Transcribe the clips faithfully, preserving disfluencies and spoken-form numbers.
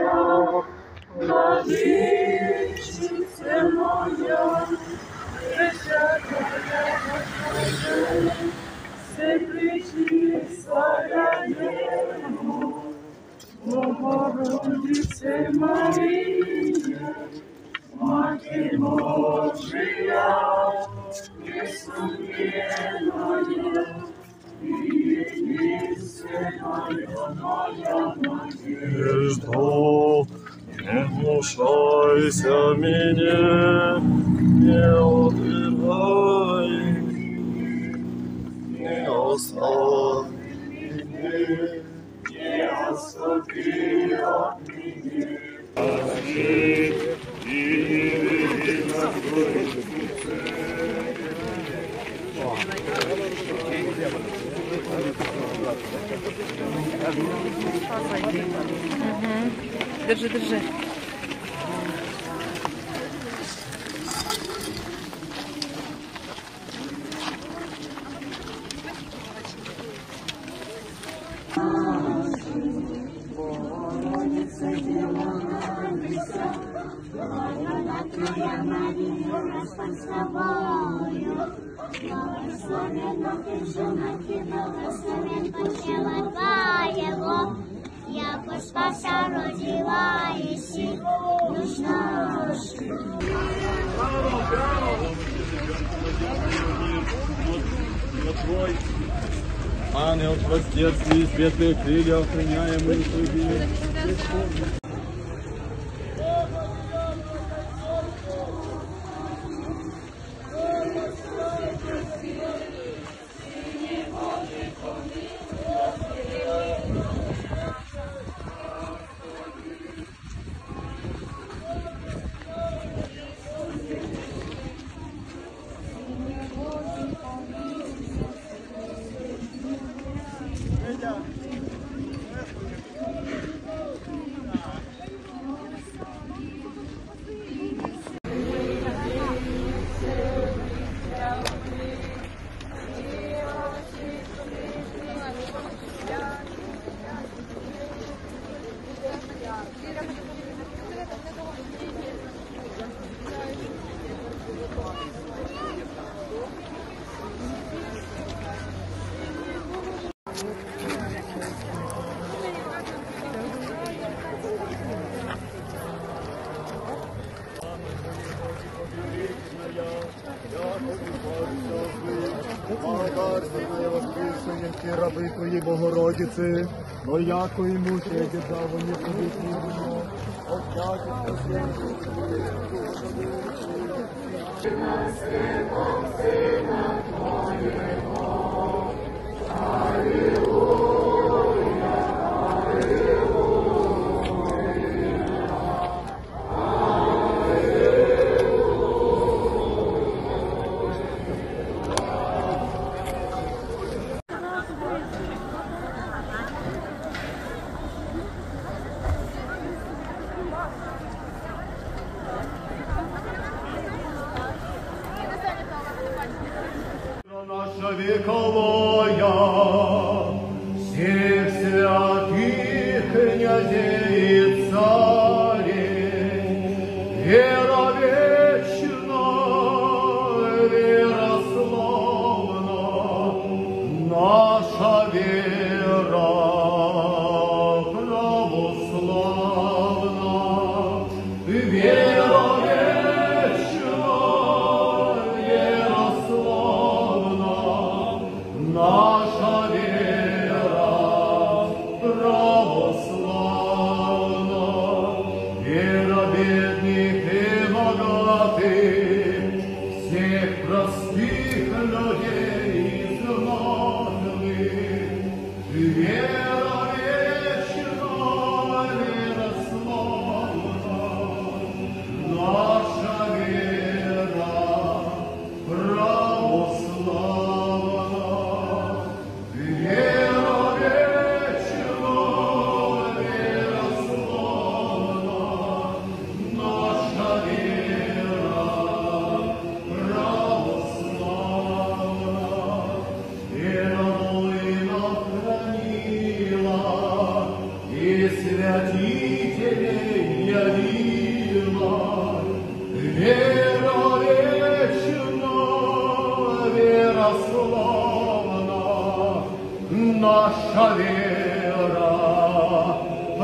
Владичице моя, Пресвятая Господи, все причисляємо, Богородице Марія, Матерь Божия, несомненная, и единственная моя надежда. Не гнушайся меня, не отвергай, не оставь меня, не отступи от меня. И не Держи, держи. Твоя Мария, Господь с тобою, благословенна ты в женах и благословен почела твоего, яко спаса родила еси душ наших. Ангел простецкий, светлые крылья, охраняемые судьи. Благодарственное воскресение те рабы Твоей Богородицы, но яко и муж и деда не победит его, отдать наша вековая, всех святых князей и царей, вера вечна, вера славна, наша вера православна, вера вечна, вера славна, наша вера православна, вера бедных и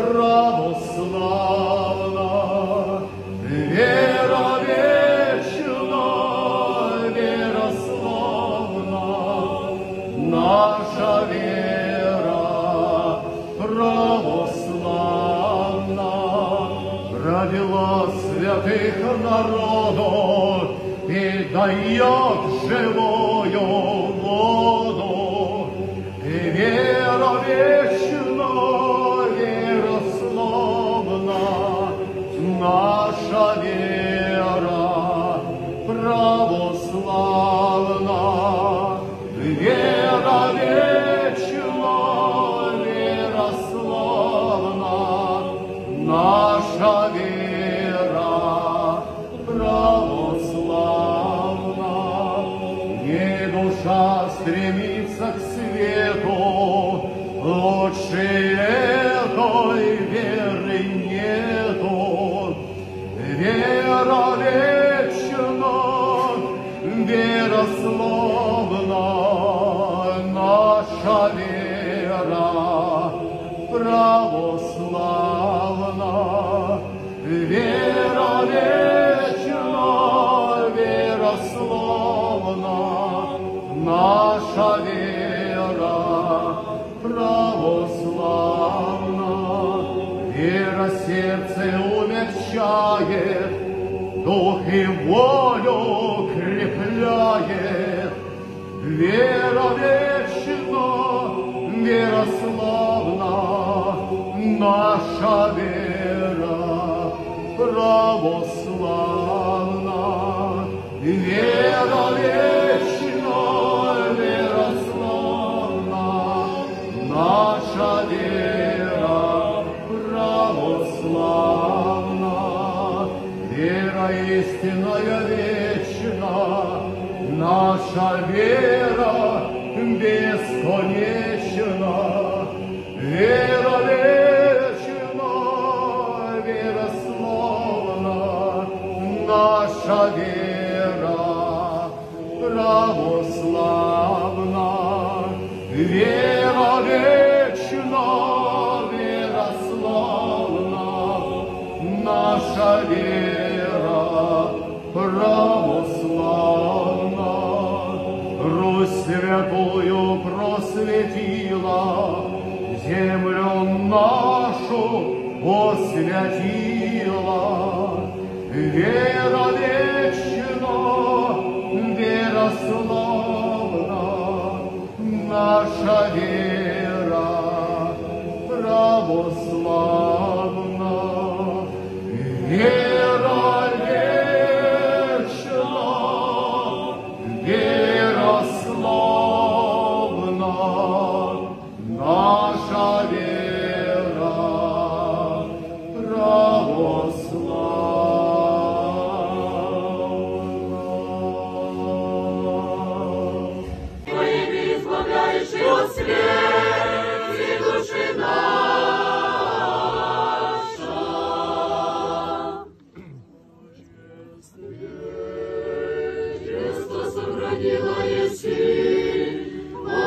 православна, вера вечна, вера славна, наша вера православна, родила святых народов и дает живую воду. И вера вечна, вера славна, наша вера православна. Вера вечна, вера славна, наша вера православна. Не душа стремится к свету, лучше этой веры нету. Вера вечна, вера славна, наша вера православна. Вера вечна, вера славна, наша вера православна. Вера сердце умягчает, дух и волю крепляет. Вера вечна, вера славна, наша вера православна. Вера вечна, вера славна, наша вера православна. Вера истинная вечна, наша вера бесконечна. Вера вечна, вера славна, наша вера православна. Вера вечна, вера славна, наша вера православна. Русь святую просветила, землю нашу освятила. Вера вечна, вера славна, наша вера православна. Вера вечна, вера славна, наша вера православна. Твоим избавляешь и от смерти души наша. Честно сохранила еси, о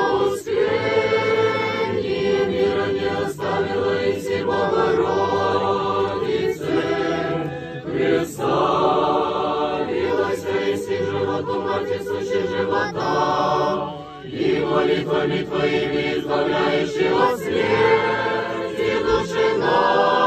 успенье мира не оставила еси, Богородице, Христа, милость еси животу, Мать сущей живота, и молитвами Твоими избавляешь от смерти души нашей.